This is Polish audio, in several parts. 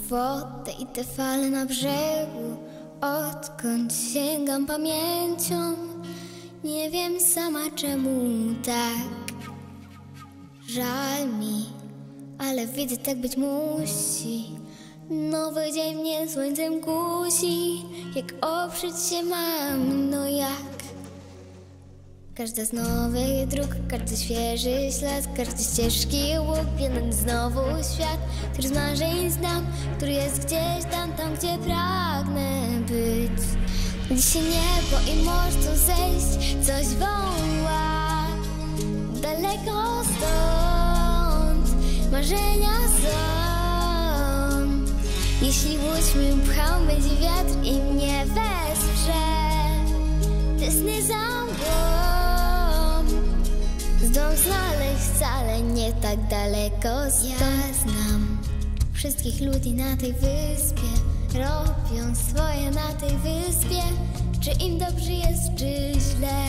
wodę i te fale na brzegu. Odkąd sięgam pamięcią, nie wiem sama czemu tak. Żal mi, ale widzę, tak być musi. Nowy dzień mnie słońcem kusi. Jak oprzeć się mam, no jak? Każda z nowych dróg, każdy świeży ślad, każdy ścieżki łuk, jeden znowu świat, który z marzeń znam, który jest gdzieś tam, tam gdzie pragnę być. Gdzie się niebo i morzu zejść, coś woła daleko stąd. Marzenia są. Jeśli łódź mi pchał, będzie wiatr i mnie wesprze. Te sny za mną zdąż znaleźć wcale nie tak daleko stąd. Ja znam wszystkich ludzi na tej wyspie, robią swoje na tej wyspie. Czy im dobrze jest, czy źle?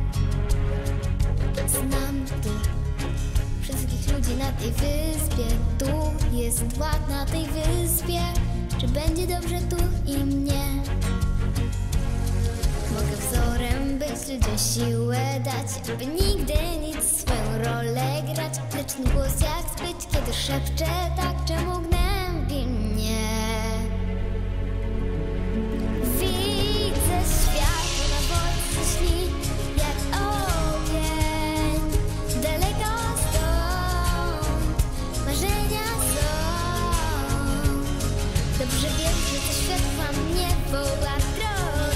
Znam tu wszystkich ludzi na tej wyspie. Tu jest ład na tej wyspie. Czy będzie dobrze tu i mnie? Mogę wzorem być, ludziom siłę dać, aby nigdy nic swoją rolę grać. Lecz ten głos jak zbyć, kiedy szepcze tak, czemu gnębi mnie? Widzę światło na bocy śni, jak ogień. Daleko stąd marzenia są. Dobrze wiem, że to światła mnie woła droga.